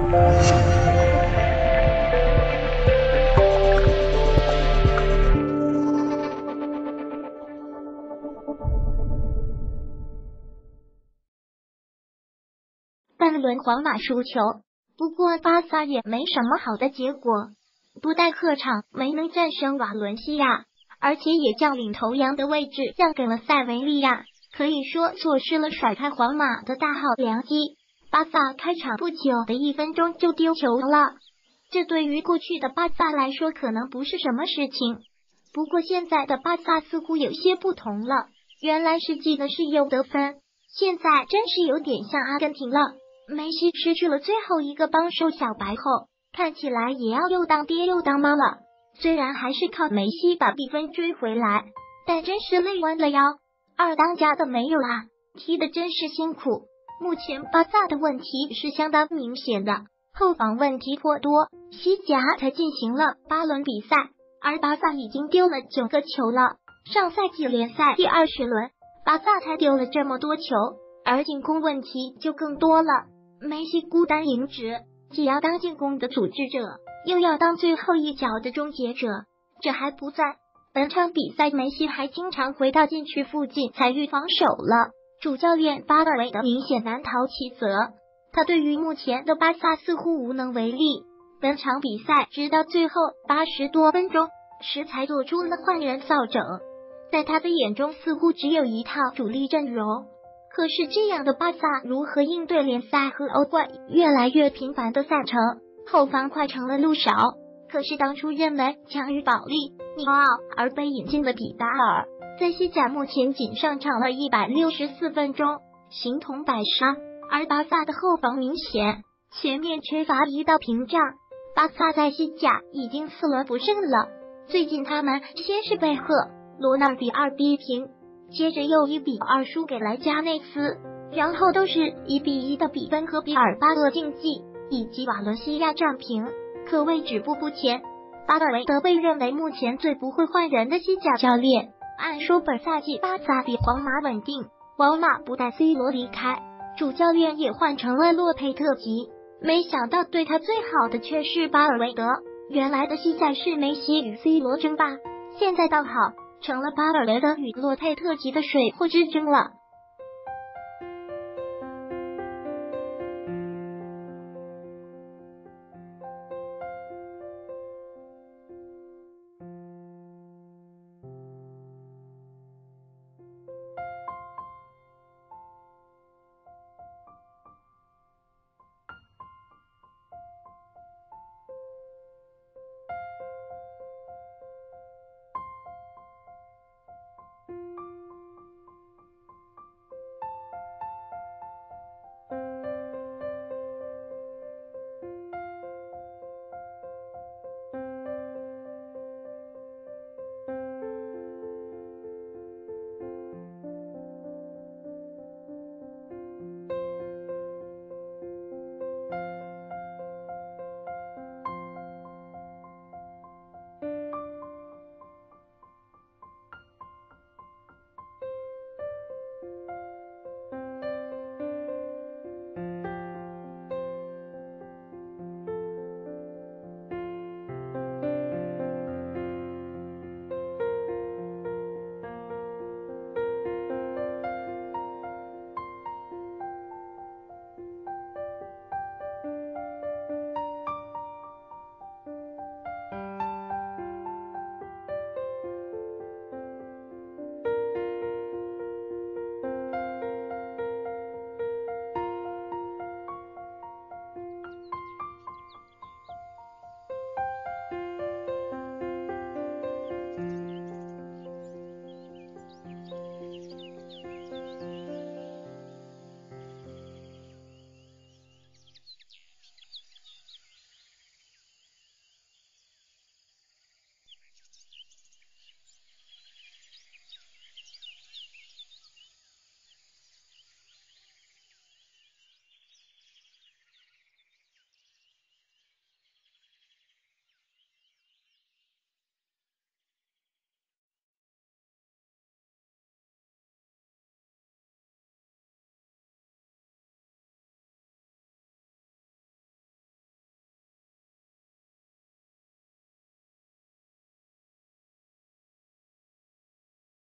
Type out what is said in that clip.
本轮皇马输球，不过巴萨也没什么好的结果，不但客场没能战胜瓦伦西亚，而且也将领头羊的位置让给了塞维利亚，可以说错失了甩开皇马的大好良机。巴萨开场不久的1分钟就丢球了，这对于过去的巴萨来说可能不是什么事情，不过现在的巴萨似乎有些不同了，原来是记得是有得分，现在真是有点像阿根廷了。梅西失去了最后一个帮手小白后，看起来也要又当爹又当妈了。虽然还是靠梅西把比分追回来，但真是累弯了腰。二当家的没有啦，踢的真是辛苦。目前巴萨的问题是相当明显的，后防问题颇多。西甲才进行了8轮比赛，而巴萨已经丢了9个球了。上赛季联赛第20轮，巴萨才丢了这么多球，而进攻问题就更多了。梅西孤单引职，既要当进攻的组织者，又要当最后一脚的终结者。这还不算，本场比赛梅西还经常回到禁区附近参与防守了。主教练巴尔韦德明显难逃其责，他对于目前的巴萨似乎无能为力。本场比赛直到最后80多分钟时才做出了换人调整，在他的眼中似乎只有一套主力阵容。可是这样的巴萨如何应对联赛和欧冠越来越频繁的赛程？后防快成了路少。可是当初认为强于保利、尼奥而被引进的比达尔，在西甲目前仅上场了164分钟，形同摆杀。而巴萨的后防明显前面缺乏一道屏障，巴萨在西甲已经4轮不胜了。最近他们先是被赫罗纳比2逼平，接着又1-2输给莱加内斯，然后都是1-1的比分和比尔巴鄂竞技以及瓦伦西亚战平，可谓止步不前。巴尔韦德被认为目前最不会换人的西甲教练，按说本赛季巴萨比皇马稳定，皇马不带 C 罗离开，主教练也换成了洛佩特吉，没想到对他最好的却是巴尔韦德。原来的西甲是梅西与 C 罗争霸，现在倒好，成了巴尔韦德与洛佩特吉的水货之争了。